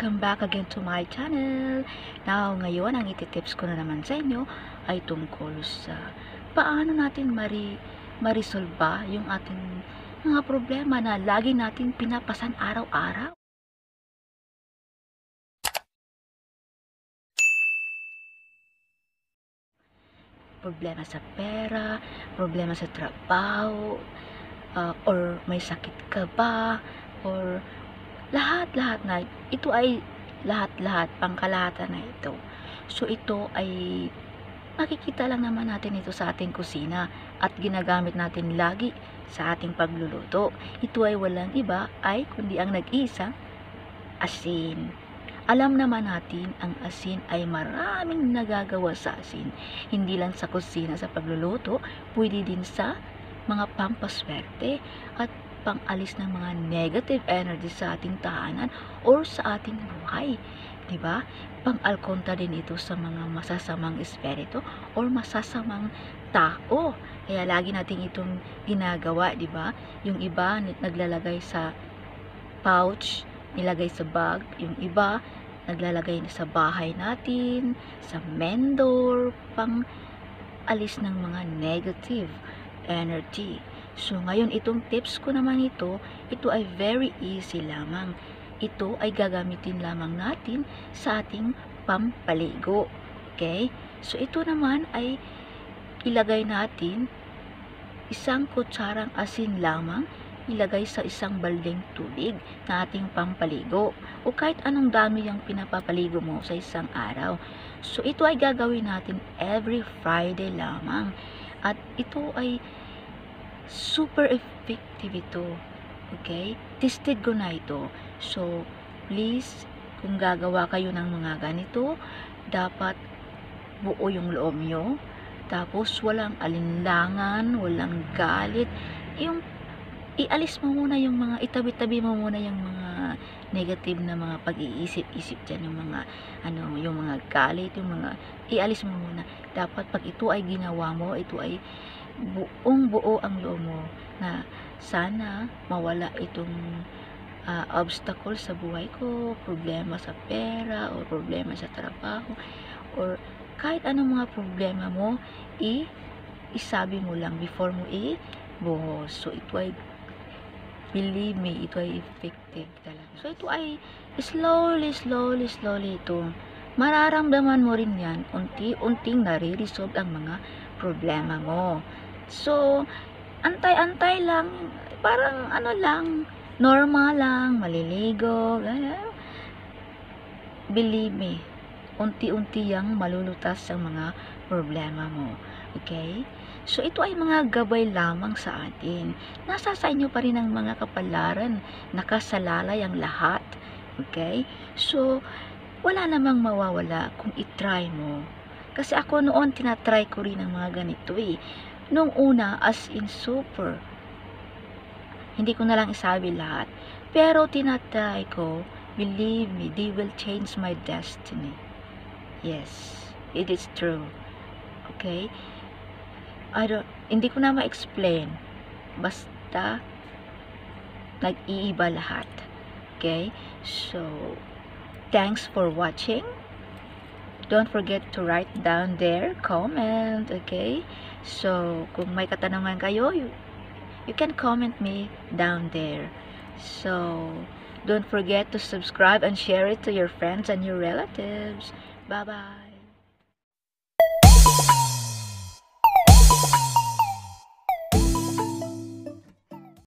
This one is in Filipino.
welcome back again to my channel. Now, ngayon ang ititips ko na naman sa inyo ay tungkol sa paano natin marisolba yung ating mga problema na lagi natin pinapasan araw-araw. Problema sa pera, problema sa trabaho, or may sakit ka ba, or lahat-lahat na ito ay lahat-lahat, pangkalahatan na ito. So ito ay makikita lang naman natin ito sa ating kusina at ginagamit natin lagi sa ating pagluluto. Ito ay walang iba ay kundi ang nag-iisang asin. Alam naman natin ang asin ay maraming nagagawa sa asin. Hindi lang sa kusina sa pagluluto, pwede din sa mga pampaswerte at pang-alis ng mga negative energy sa ating tahanan or sa ating buhay. Diba? Pang-alkontra din ito sa mga masasamang espiritu or masasamang tao. Kaya lagi natin itong ginagawa, diba? Yung iba naglalagay sa pouch, nilagay sa bag. Yung iba naglalagay sa bahay natin, sa main door, pang-alis ng mga negative energy. So, ngayon itong tips ko naman ito ay very easy lamang. Ito ay gagamitin lamang natin sa ating pampaligo. Okay? So, ito naman ay ilagay natin isang kutsarang asin lamang, ilagay sa isang baldeng tubig na ating pampaligo. O kahit anong dami yung pinapapaligo mo sa isang araw. So, ito ay gagawin natin every Friday lamang. At ito ay super effective ito. Okay? Tested ko na ito. So, please, kung gagawa kayo ng mga ganito, dapat buo yung loob nyo. Tapos, walang alinlangan, walang galit. Yung, ialis mo muna yung mga, itabi-tabi mo muna yung mga negative na mga pag-iisip-isip dyan, yung mga, yung mga galit, yung mga, ialis mo muna. Dapat, pag ito ay ginawa mo, ito ay buong buo ang loob mo na sana mawala itong obstacle sa buhay ko, problema sa pera o problema sa trabaho or kahit anong mga problema mo, isabi mo lang before mo buhos. So ito ay, believe me, ito ay effective talaga. So ito ay slowly ito, mararamdaman mo rin yan, unti-unting nare-resolve ang mga problema mo. So, antay-antay lang, parang lang, normal lang, maliligo, ganyan. Believe me, unti-unti yang malulutas ang mga problema mo. Okay? So, ito ay mga gabay lamang sa atin. Nasa sa inyo pa rin ang mga kapalaran, nakasalalay ang lahat. Okay? So, wala namang mawawala kung itry mo. Kasi ako noon, tinatry ko rin ang mga ganito Nung una, as in super. Hindi ko na lang isabi lahat. Pero tinatry ko, believe me, they will change my destiny. Yes, it is true. Okay? Hindi ko na ma-explain. Basta, nag-iiba lahat. Okay? So, thanks for watching. Don't forget to write down there, comment, okay? So, kung may katanungan kayo, you can comment me down there. So, don't forget to subscribe and share it to your friends and your relatives. Bye-bye.